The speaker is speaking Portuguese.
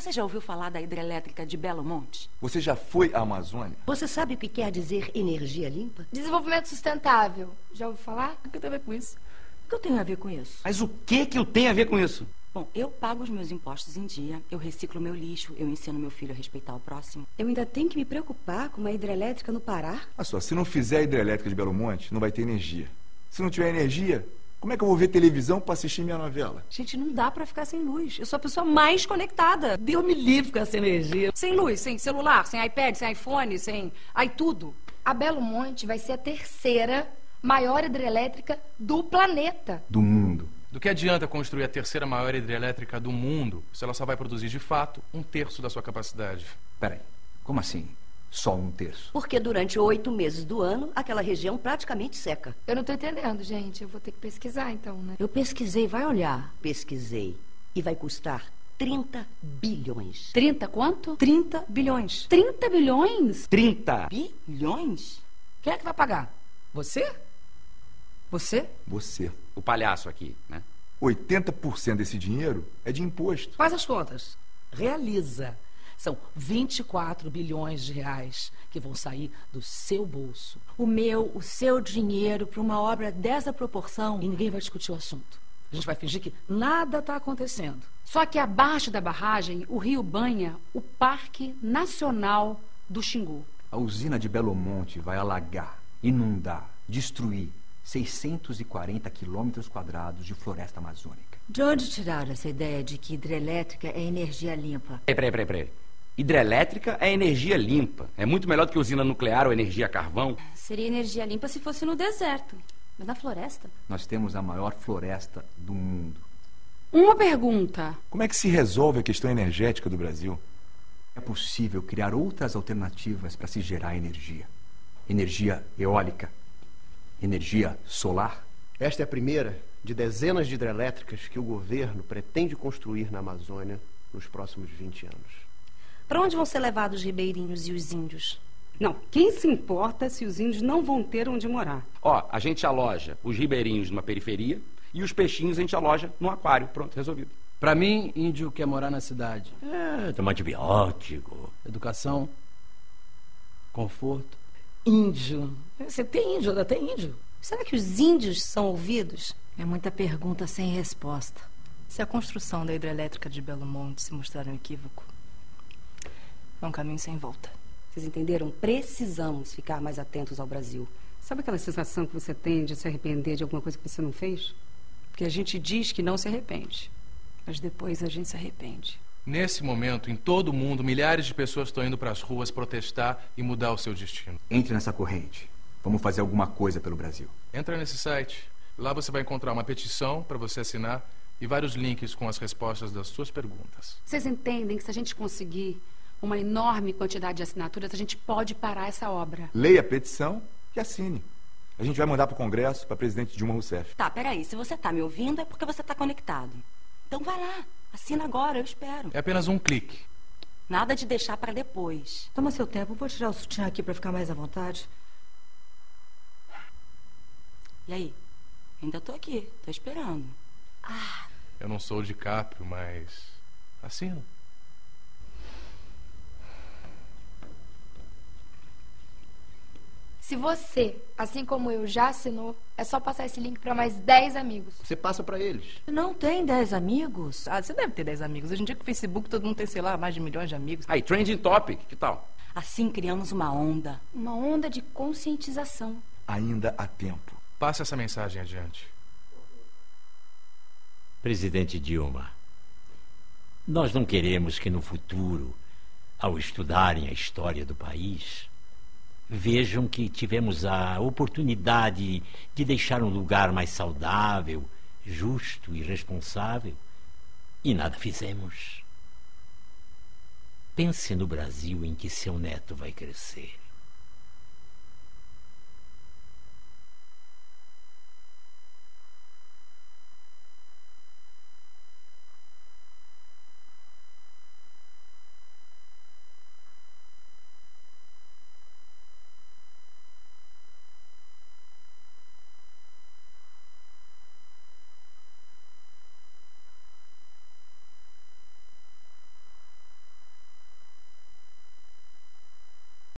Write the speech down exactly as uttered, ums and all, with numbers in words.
Você já ouviu falar da hidrelétrica de Belo Monte? Você já foi à Amazônia? Você sabe o que quer dizer energia limpa? Desenvolvimento sustentável. Já ouviu falar? O que tem a ver com isso? O que eu tenho a ver com isso? Mas o que que eu tenho a ver com isso? Bom, eu pago os meus impostos em dia, eu reciclo meu lixo, eu ensino meu filho a respeitar o próximo. Eu ainda tenho que me preocupar com uma hidrelétrica no Pará? Olha só, se não fizer a hidrelétrica de Belo Monte, não vai ter energia. Se não tiver energia, como é que eu vou ver televisão para assistir minha novela? Gente, não dá pra ficar sem luz. Eu sou a pessoa mais conectada. Deus me livre com essa energia. Sem luz, sem celular, sem iPad, sem iPhone, sem... Ai, tudo. A Belo Monte vai ser a terceira maior hidrelétrica do planeta. Do mundo. Do que adianta construir a terceira maior hidrelétrica do mundo se ela só vai produzir, de fato, um terço da sua capacidade? Peraí, como assim? Só um terço? Porque durante oito meses do ano, aquela região praticamente seca. Eu não tô entendendo, gente. Eu vou ter que pesquisar, então, né? Eu pesquisei, vai olhar. Pesquisei. E vai custar trinta bilhões. trinta quanto? trinta bilhões. trinta bilhões? trinta! Bilhões? Quem é que vai pagar? Você? Você? Você. O palhaço aqui, né? oitenta por cento desse dinheiro é de imposto. Faz as contas. Realiza. São vinte e quatro bilhões de reais que vão sair do seu bolso. O meu, o seu dinheiro para uma obra dessa proporção. E ninguém vai discutir o assunto. A gente vai fingir que nada está acontecendo. Só que abaixo da barragem, o rio banha o Parque Nacional do Xingu. A usina de Belo Monte vai alagar, inundar, destruir seiscentos e quarenta quilômetros quadrados de floresta amazônica. De onde tiraram essa ideia de que hidrelétrica é energia limpa? Peraí, peraí, peraí. Hidrelétrica é energia limpa. É muito melhor do que usina nuclear ou energia a carvão. Seria energia limpa se fosse no deserto. Mas na floresta? Nós temos a maior floresta do mundo. Uma pergunta. Como é que se resolve a questão energética do Brasil? É possível criar outras alternativas para se gerar energia. Energia eólica, energia solar. Esta é a primeira de dezenas de hidrelétricas que o governo pretende construir na Amazônia nos próximos vinte anos. Para onde vão ser levados os ribeirinhos e os índios? Não, quem se importa se os índios não vão ter onde morar? Ó, a gente aloja os ribeirinhos numa periferia e os peixinhos a gente aloja num aquário. Pronto, resolvido. Pra mim, índio quer morar na cidade. É, tomar antibiótico. Educação, conforto. Índio. Você tem índio, ainda tem índio. Será que os índios são ouvidos? É muita pergunta sem resposta. Se a construção da hidrelétrica de Belo Monte se mostrar um equívoco, é um caminho sem volta. Vocês entenderam? Precisamos ficar mais atentos ao Brasil. Sabe aquela sensação que você tem de se arrepender de alguma coisa que você não fez? Porque a gente diz que não se arrepende, mas depois a gente se arrepende. Nesse momento, em todo o mundo, milhares de pessoas estão indo para as ruas protestar e mudar o seu destino. Entre nessa corrente. Vamos fazer alguma coisa pelo Brasil. Entra nesse site. Lá você vai encontrar uma petição para você assinar e vários links com as respostas das suas perguntas. Vocês entendem que se a gente conseguir uma enorme quantidade de assinaturas, a gente pode parar essa obra? Leia a petição e assine. A gente vai mandar para o Congresso, para a presidente Dilma Rousseff. Tá, peraí. Se você tá me ouvindo, é porque você tá conectado. Então vai lá. Assina agora, eu espero. É apenas um clique. Nada de deixar para depois. Toma seu tempo. Vou tirar o sutiã aqui para ficar mais à vontade. E aí? Ainda tô aqui. Tô esperando. Ah. Eu não sou o DiCaprio, mas... assino. Se você, assim como eu, já assinou, é só passar esse link para mais dez amigos. Você passa para eles. Não tem dez amigos? Ah, você deve ter dez amigos. Hoje em dia com o Facebook todo mundo tem, sei lá, mais de milhões de amigos. Aí, Trending Topic, que tal? Assim criamos uma onda. Uma onda de conscientização. Ainda há tempo. Passe essa mensagem adiante. Presidente Dilma, nós não queremos que no futuro, ao estudarem a história do país, vejam que tivemos a oportunidade de deixar um lugar mais saudável, justo e responsável, e nada fizemos. Pense no Brasil em que seu neto vai crescer.